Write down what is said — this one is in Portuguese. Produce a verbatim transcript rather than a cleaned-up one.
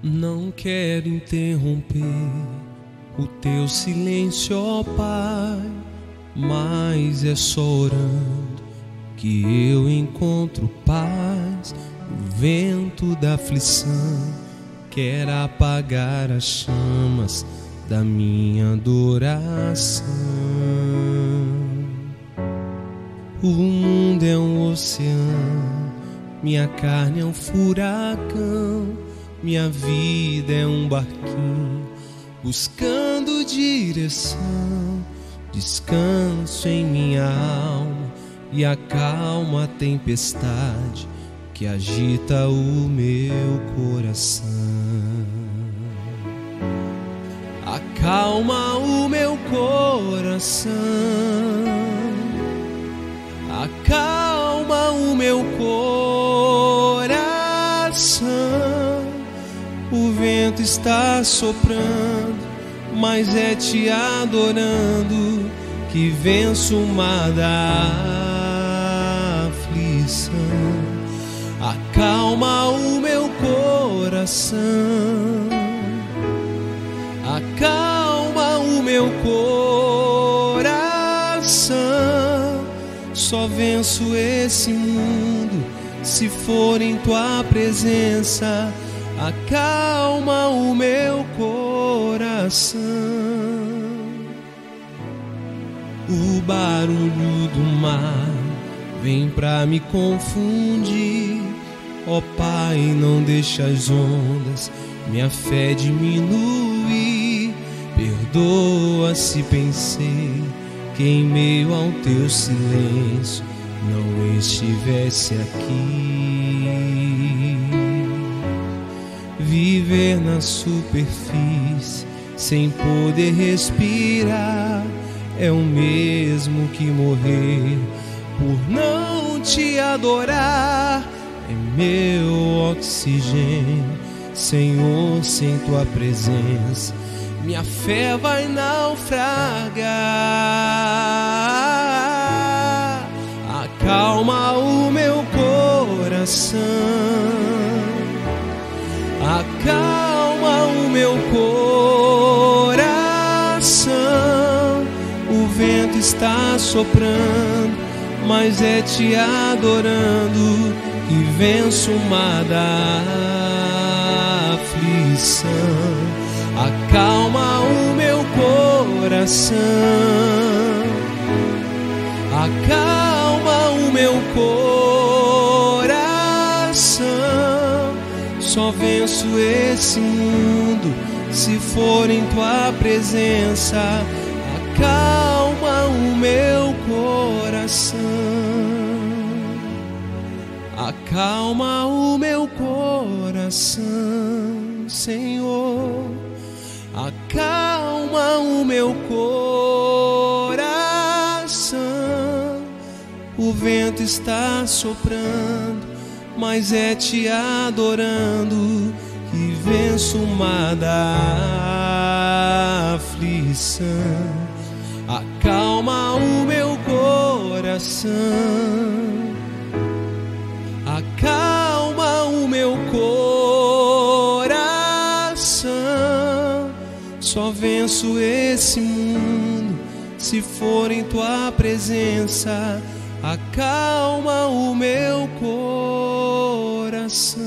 Não quero interromper o teu silêncio, ó Pai, mas é só orando que eu encontro paz. O vento da aflição quer apagar as chamas da minha adoração. O mundo é um oceano, minha carne é um furacão, minha vida é um barquinho buscando direção. Descanso em minha alma e acalma a tempestade que agita o meu coração. Acalma o meu coração, acalma o meu coração. O vento está soprando, mas é te adorando que venço o mar da aflição. Acalma o meu coração, acalma o meu coração. Só venço esse mundo se for em tua presença. Acalma o meu coração. O barulho do mar vem pra me confundir. Ó Pai, não deixa as ondas minha fé diminuir. Perdoa se pensei que em meio ao teu silêncio não estivesse aqui. Viver na superfície sem poder respirar é o mesmo que morrer por não te adorar. É meu oxigênio, Senhor, sem tua presença minha fé vai naufragar. Acalma o meu coração, acalma o meu coração. O vento está soprando, mas é te adorando que venço o mar da aflição. Acalma o meu coração, acalma o meu coração. Só venço esse mundo se for em tua presença. Acalma o meu coração, acalma o meu coração, Senhor. Acalma o meu coração. O vento está soprando, mas é te adorando que venço o mar da aflição. Acalma o meu coração, acalma o meu coração. Só venço esse mundo se for em tua presença. Acalma o meu coração.